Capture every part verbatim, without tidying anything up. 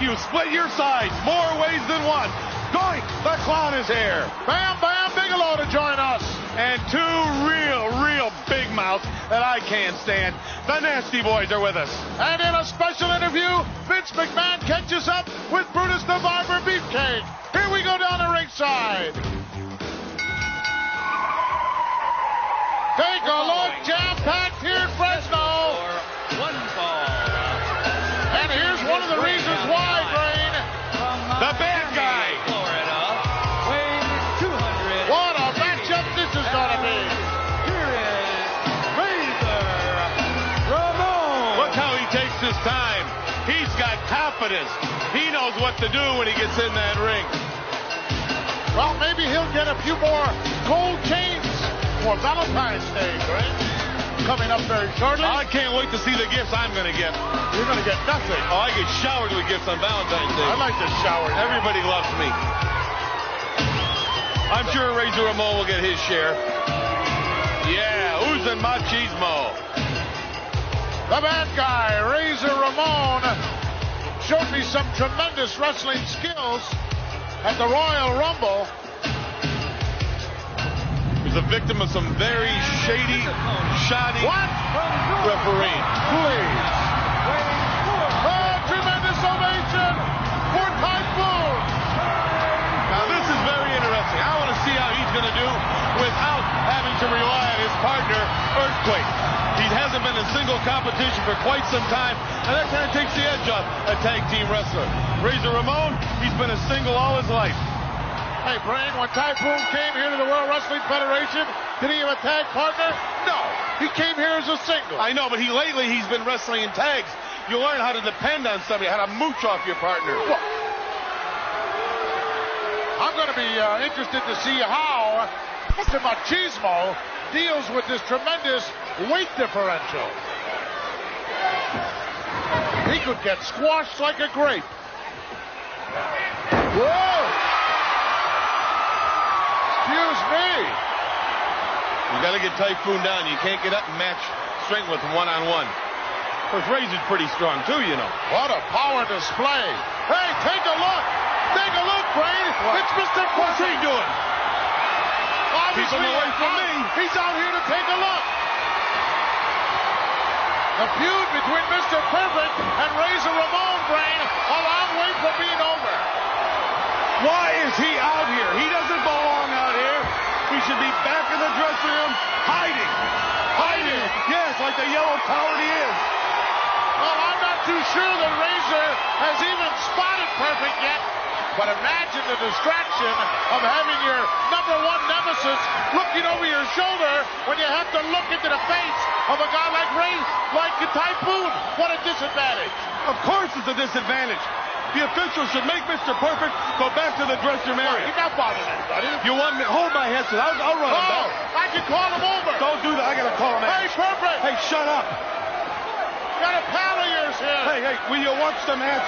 you split your sides more ways than one. Going, the clown is here. Bam Bam Bigelow to join us. And two real, real big mouths that I can't stand. The Nasty Boys are with us. And in a special interview, Vince McMahon catches up with Brutus the Barber Beefcake. Here we go down the ringside. Take a look, jam-packed here in Fresno. One fall. And here's one of the reasons why, Brain. The bad guy. Florida, weighing two hundred. What a matchup this is going to be. Here is Razor Ramon. Look how he takes his time. He's got confidence. He knows what to do when he gets in that ring. Well, maybe he'll get a few more gold chains for Valentine's Day, right? Coming up very shortly. I can't wait to see the gifts I'm going to get. You're going to get nothing. Oh, I get showered with gifts on Valentine's Day. I like to shower. Everybody loves me. I'm sure Razor Ramon will get his share. Yeah, oozing machismo. The bad guy, Razor Ramon, showed me some tremendous wrestling skills at the Royal Rumble. He's a victim of some very shady, shoddy What? referee. Please. Oh, tremendous ovation for Typhoon. Now this is very interesting. I want to see how he's going to do without having to rely on his partner, Earthquake. He hasn't been in single competition for quite some time, and that kind of takes the edge off a tag team wrestler. Razor Ramon, he's been a single all his life. Hey, Brain, when Typhoon came here to the World Wrestling Federation, did he have a tag partner? No. He came here as a single. I know, but he lately he's been wrestling in tags. You learn how to depend on somebody, how to mooch off your partner. Well, I'm going to be uh, interested to see how Mister Machismo deals with this tremendous weight differential. He could get squashed like a grape. Whoa! Excuse me. You got to get Typhoon down. You can't get up and match strength with one-on-one. Of course, Razor's pretty strong, too, you know. What a power display. Hey, take a look. Take a look, Brain. It's Mister What's he doing? Obviously, Keep him away from out, me. He's out here to take a look. The feud between Mister Perfect and Razor Ramon, Brain, a long way from being over. Why is he out here? He doesn't belong out here. He should be back in the dressing room, hiding. Hiding. Yes, like the yellow coward he is. Well, I'm not too sure that Razor has even spotted Perfect yet. But imagine the distraction of having your number one nemesis looking over your shoulder when you have to look into the face of a guy like Ray, like Typhoon. What a disadvantage. Of course it's a disadvantage. The officials should make Mister Perfect go back to the dressing room area. He's not bothering anybody. You want me? Hold my headset. I'll, I'll run him Oh, back. I can call him over. Don't do that. I gotta call him out. Hey, Perfect. Hey, shut up. Got a pal of yours here. Hey, hey, will you watch the match?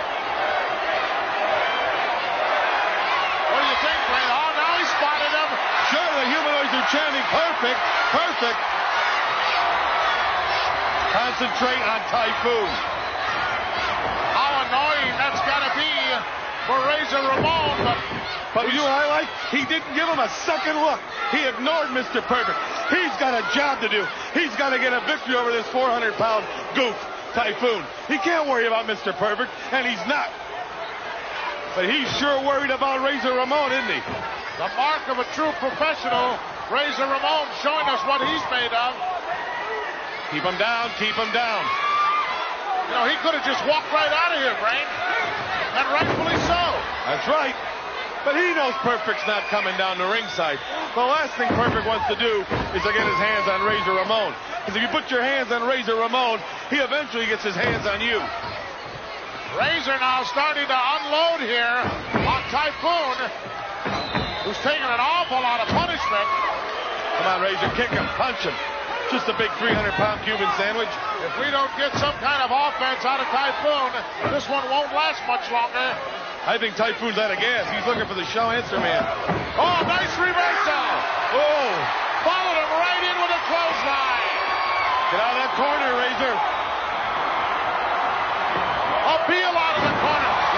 What do you think, Ray? Oh, now he spotted him. Sure, the humanoids are chanting perfect, perfect. Concentrate on Typhoon. How annoying that's got to be for Razor Ramon. But, but you know what I like? He didn't give him a second look. He ignored Mister Perfect. He's got a job to do. He's got to get a victory over this four hundred pound goof, Typhoon. He can't worry about Mister Perfect, and he's not. But he's sure worried about Razor Ramon, isn't he? The mark of a true professional, Razor Ramon showing us what he's made of. Keep him down, keep him down. You know, he could have just walked right out of here, Brain. And rightfully so. That's right. But he knows Perfect's not coming down the ringside. The last thing Perfect wants to do is to get his hands on Razor Ramon. Because if you put your hands on Razor Ramon, he eventually gets his hands on you. Razor now starting to unload here on Typhoon, who's taking an awful lot of punishment. Come on, Razor, kick him, punch him. Just a big three hundred pound Cuban sandwich. If we don't get some kind of offense out of Typhoon, this one won't last much longer. I think Typhoon's out of gas. He's looking for the show answer man. Oh, nice reversal. Oh. Followed him right in with a clothesline. Get out of that corner, Razor. A peel out of the corner.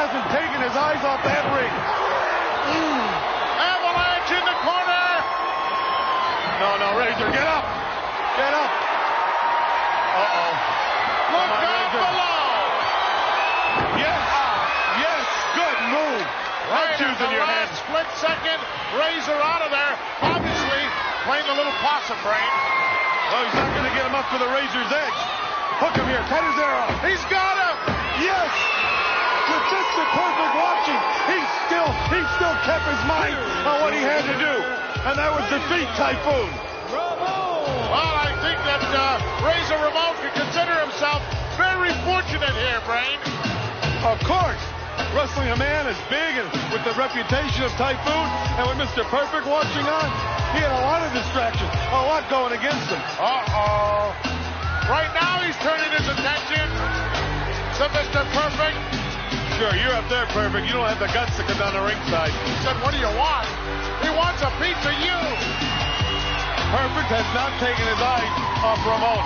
hasn't taken his eyes off that ring. Mm. Avalanche in the corner. No, no, Razor, get up. Get up. Uh-oh. Look on, down Razor. below. Yes. Yes. Good move. Right Choose at in the your last hand. split second, Razor out of there. Obviously, playing a little possum brain. Well, he's not going to get him up to the Razor's edge. Hook him here. Cut his arrow. He's got him. Yes. With Mister Perfect watching, he still, he still kept his mind on what he had to do. And that was defeat Typhoon. Well, I think that uh, Razor Ramon can consider himself very fortunate here, Brain. Of course. Wrestling a man as big and with the reputation of Typhoon, and with Mister Perfect watching on, he had a lot of distractions, a lot going against him. Uh-oh. Right now he's turning his attention to Mister Perfect. Sure, you're up there, Perfect. You don't have the guts to come down the ringside. He said, what do you want? He wants a piece of you. Perfect has not taken his eyes off Ramon.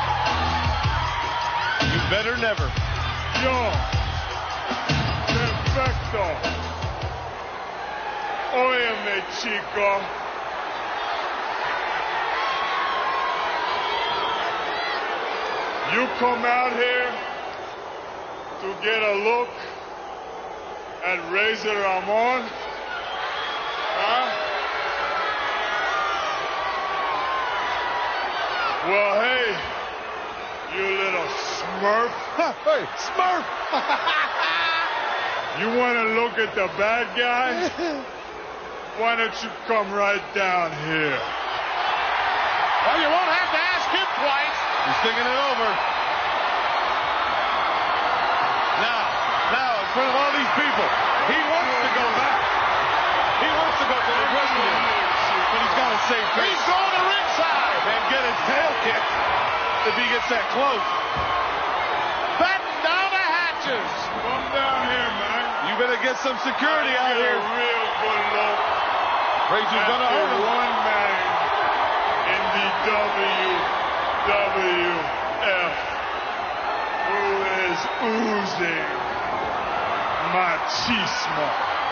You better never. Yo. Perfecto. Óyeme, chico. You come out here to get a look at Razor Ramon? Huh? Well, hey, you little smurf. Hey, Smurf! You want to look at the bad guy? Why don't you come right down here? Well, you won't have to ask him twice. He's thinking it over. Now, now, in front of all these people, he wants to go back. He wants to go to the president, but he's got to save face. He's going to ringside. And get his tail kicked if he gets that close. Batten down the hatches. Come down here, man. You better get some security out Get here. a real good look Razor's gonna at hurt the him. one man in the W W F who is oozing machismo.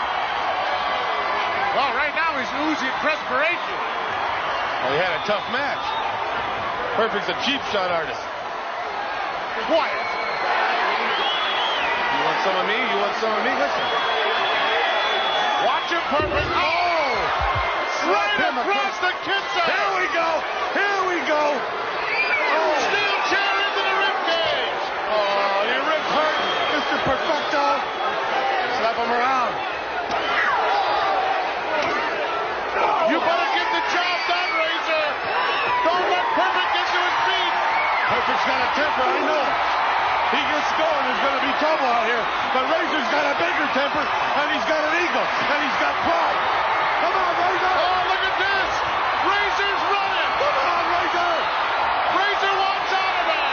Well, right now he's oozing perspiration. Well, he had a tough match. Perfect's a cheap shot artist. Quiet. You want some of me? You want some of me? Listen. Watch him, Perfect. Oh! Right him across the kidsa. Here we go. Here we go. Oh. Steel chair into the rib cage. Oh, your ribs hurt, Mister Perfecto. Slap him around. You better get the job done, Razor. Don't let Perfect get to his feet. Perfect's got a temper, I know. He gets going, there's going to be trouble out here. But Razor's got a bigger temper, and he's got an ego, and he's got pride. Come on, Razor! Oh, look at this! Razor's running! Come on, Razor! Razor wants out of there!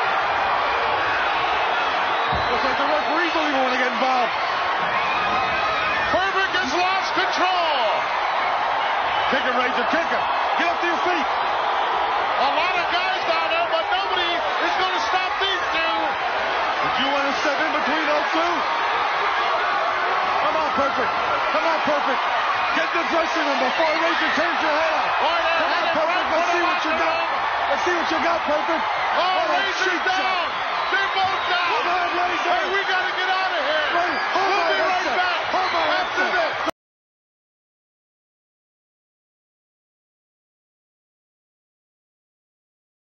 Looks like the referees don't even want to get involved. Perfect has lost control! Kick him, Razor, kick him! Get up to your feet! A lot of guys down there, but nobody is going to stop these two! Did you want to step in between those two? Come on, Perfect! Come on, Perfect! Get this wrestling room before Razor turns your head off! Boy, they're Come on, headed Perfect, right let's for see the what you locker got! room. Let's see what you got, Perfect! Oh, What a Razor's cheap down! shot. They're both down! Come on, Razor! Hey, we got to get out of here! Razor.